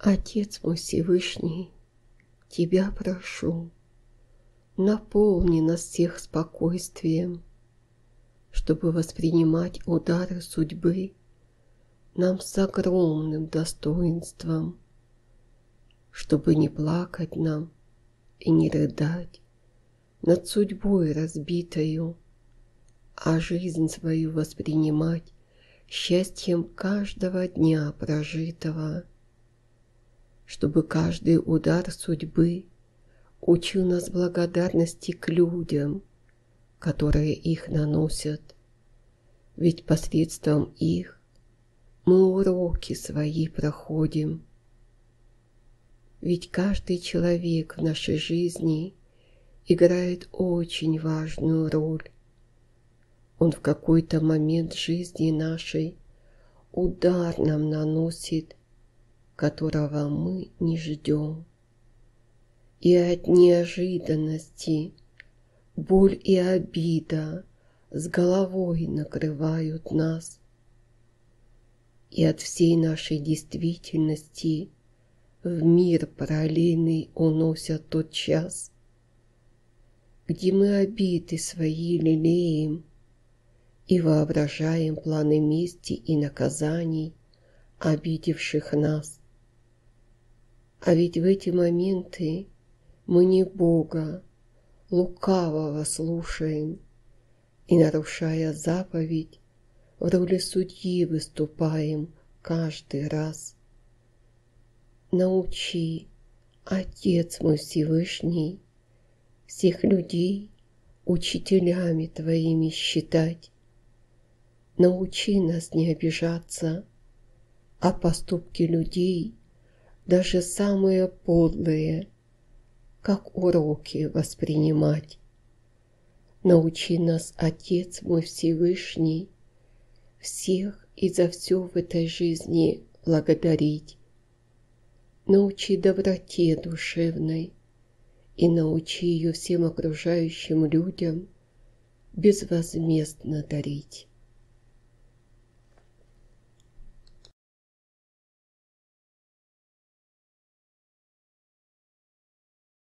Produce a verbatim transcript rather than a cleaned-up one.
Отец мой Всевышний, Тебя прошу, наполни нас всех спокойствием, чтобы воспринимать удары судьбы нам с огромным достоинством, чтобы не плакать нам и не рыдать над судьбой разбитою, а жизнь свою воспринимать счастьем каждого дня прожитого, чтобы каждый удар судьбы учил нас благодарности к людям, которые их наносят, ведь посредством их мы уроки свои проходим. Ведь каждый человек в нашей жизни играет очень важную роль. Он в какой-то момент жизни нашей удар нам наносит, которого мы не ждем. И от неожиданности боль и обида с головой накрывают нас. И от всей нашей действительности в мир параллельный уносят тот час, где мы обиды свои лелеем и воображаем планы мести и наказаний обидевших нас. А ведь в эти моменты мы не Бога, лукавого слушаем, и, нарушая заповедь, в роли судьи выступаем каждый раз. Научи, Отец мой Всевышний, всех людей учителями Твоими считать. Научи нас не обижаться, а поступки людей, даже самые подлые, как уроки воспринимать. Научи нас, Отец мой Всевышний, всех и за все в этой жизни благодарить. Научи доброте душевной и научи ее всем окружающим людям безвозмездно дарить.